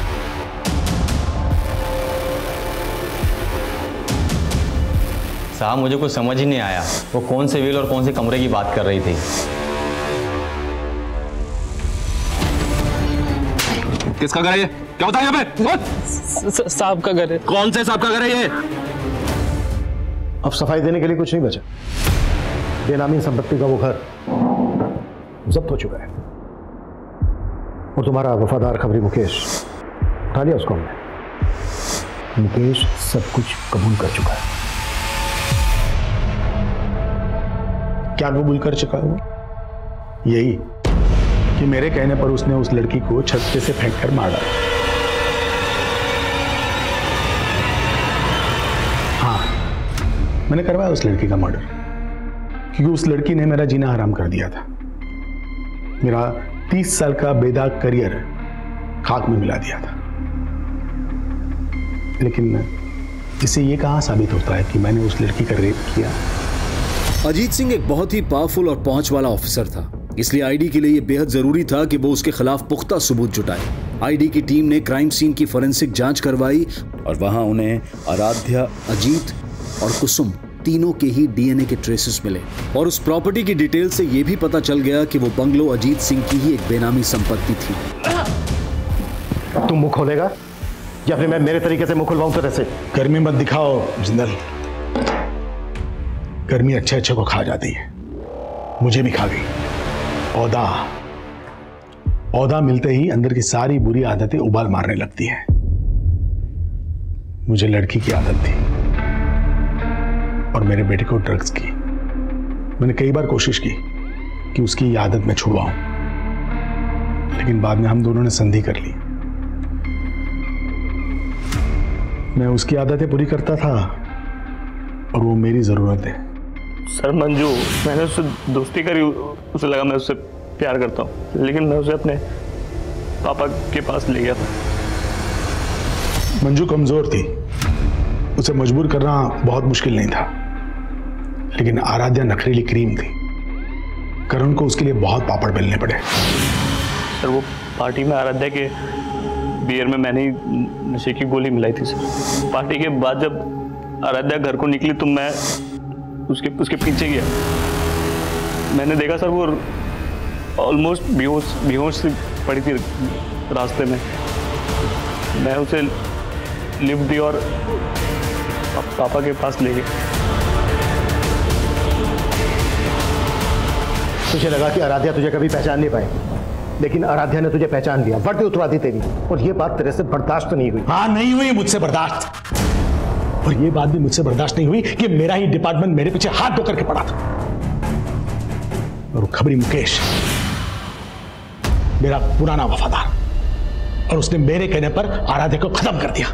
साहब, मुझे कुछ समझ ही नहीं आया वो कौन से व्हील और कौन से कमरे की बात कर रही थी। किसका घर है ये? क्या होता है यहाँ पे? साहब का घर है। कौन से साहब का घर है ये? अब सफाई देने के लिए कुछ नहीं बचा। बेनामी संपत्ति का वो घर जब्त हो चुका है और तुम्हारा वफादार खबरी मुकेश उठा लिया उसको हमने। मुकेश सब कुछ कबूल कर चुका है। क्या कबूल कर चुका है वो? यही कि मेरे कहने पर उसने उस लड़की को छत पे से फेंक कर मार डाला। हाँ, मैंने करवाया उस लड़की का मर्डर, क्योंकि उस लड़की ने मेरा जीना हराम कर दिया था। मेरा तीस साल का बेदाग करियर खाक में मिला दिया था। लेकिन इससे ये कहां साबित होता है कि मैंने उस लड़की का रेप किया। अजीत सिंह एक बहुत ही पावरफुल और पहुंच वाला ऑफिसर था, इसलिए आईडी के लिए यह बेहद जरूरी था कि वो उसके खिलाफ पुख्ता सबूत जुटाए। आईडी की टीम ने क्राइम सीन की फोरेंसिक जांच करवाई और वहां उन्हें आराध्या, अजीत और कुसुम तीनों के ही डीएनए के ट्रेसेस मिले और उस प्रॉपर्टी की डिटेल से यह भी पता चल गया कि वो बंगलो अजीत सिंह की ही एक बेनामी संपत्ति थी। तुम मुंह खोलेगा या फिर मैं मेरे तरीके से मुंह खुलवाऊं तरह से? गर्मी मत दिखाओ जिंदल, गर्मी अच्छे अच्छे को खा जाती है, मुझे भी खा गई। औदा औदा मिलते ही अंदर की सारी बुरी आदतें उबाल मारने लगती हैं। मुझे लड़की की आदत थी और मेरे बेटे को ड्रग्स की। मैंने कई बार कोशिश की कि उसकी ये आदत मैं छुड़वाऊं, लेकिन बाद में हम दोनों ने संधि कर ली। मैं उसकी आदतें पूरी करता था और वो मेरी जरूरत है। सर मंजू, मैंने उससे दोस्ती करी, उसे लगा मैं उससे प्यार करता हूँ, लेकिन मैं उसे अपने पापा के पास ले गया था। मंजू कमजोर थी, उसे मजबूर करना बहुत मुश्किल नहीं था, लेकिन आराध्या नखरीली क्रीम थी। करण को उसके लिए बहुत पापड़ बेलने पड़े। सर वो पार्टी में आराध्या के बियर में मैंने ही नशे की गोली मिलाई थी सर। पार्टी के बाद जब आराध्या घर को निकली तो मैं उसके उसके पीछे गया। मैंने देखा सर वो ऑलमोस्ट बेहोश बेहोश से पड़ी थी रास्ते में। मैं उसे लिफ्ट दी और पापा के पास ले गया। तुझे लगा कि आराध्या तुझे कभी पहचान नहीं पाएगी, लेकिन आराध्या ने तुझे पहचान लिया, वर्दी उतरा दी तेरी, और ये बात तेरे से बर्दाश्त नहीं हुई। हाँ, नहीं हुई मुझसे बर्दाश्त। और ये बात भी मुझसे बर्दाश्त नहीं हुई कि मेरा ही डिपार्टमेंट मेरे पीछे हाथ धो करके पड़ा था। और वो खबरी मुकेश मेरा पुराना वफादार, और उसने मेरे कहने पर आराध्या को खत्म कर दिया।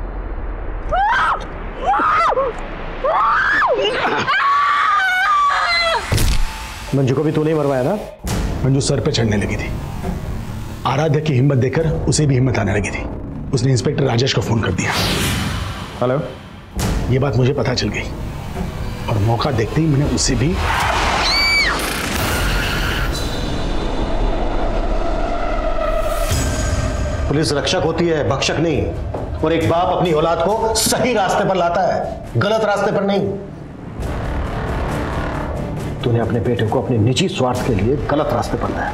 मंजू को भी तूने ही मरवाया ना? मंजू सर पे चढ़ने लगी थी। आराध्या की हिम्मत देखकर उसे भी हिम्मत आने लगी थी। उसने इंस्पेक्टर राजेश को फोन कर दिया। हेलो। ये बात मुझे पता चल गई और मौका देखते ही मैंने उसे भी पुलिस रक्षक होती है, भक्षक नहीं। और एक बाप अपनी औलाद को सही रास्ते पर लाता है, गलत रास्ते पर नहीं। तूने अपने बेटे को अपने निजी स्वार्थ के लिए गलत रास्ते पर लाया।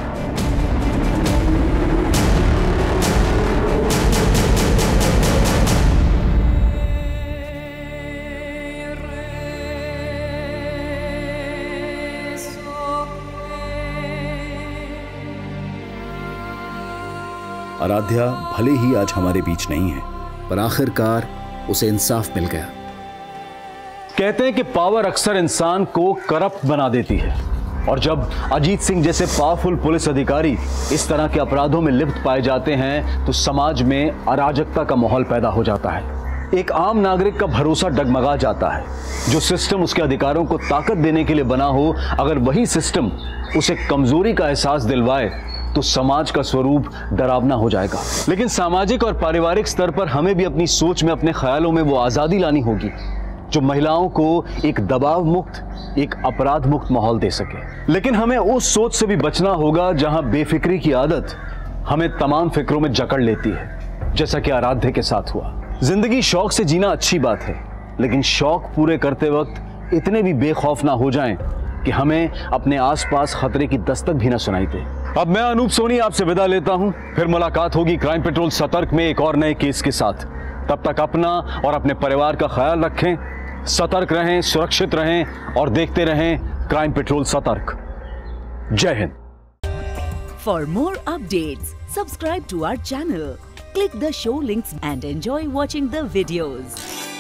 आराध्या भले ही आज हमारे बीच नहीं है, पर आखिरकार उसे इंसाफ मिल गया। कहते हैं कि पावर अक्सर इंसान को करप्ट बना देती है, और जब अजीत सिंह जैसे पावरफुल पुलिस अधिकारी इस तरह के अपराधों में लिप्त पाए जाते हैं तो समाज में अराजकता का माहौल पैदा हो जाता है। एक आम नागरिक का भरोसा डगमगा जाता है। जो सिस्टम उसके अधिकारों को ताकत देने के लिए बना हो, अगर वही सिस्टम उसे कमजोरी का एहसास दिलवाए तो समाज का स्वरूप डरावना हो जाएगा। लेकिन सामाजिक और पारिवारिक स्तर पर हमें भी अपनी सोच में, अपने ख्यालों में वो आजादी लानी होगी जो महिलाओं को एक दबाव मुक्त, एक अपराध मुक्त माहौल दे सके। लेकिन हमें उस सोच से भी बचना होगा जहां बेफिक्री की आदत हमें तमाम फिक्रों में जकड़ लेती है, जैसा कि आराध्य के साथ हुआ। जिंदगी शौक से जीना अच्छी बात है, लेकिन शौक पूरे करते वक्त इतने भी बेखौफ ना हो जाएं कि हमें अपने आसपास खतरे की दस्तक भी ना सुनाई दे। अब मैं अनूप सोनी आपसे विदा लेता हूं। फिर मुलाकात होगी क्राइम पेट्रोल सतर्क में एक और नए केस के साथ। तब तक अपना और अपने परिवार का ख्याल रखें, सतर्क रहें, सुरक्षित रहें और देखते रहें क्राइम पेट्रोल सतर्क। जय Hind. For more updates, subscribe to our channel, click the show links and enjoy watching the videos.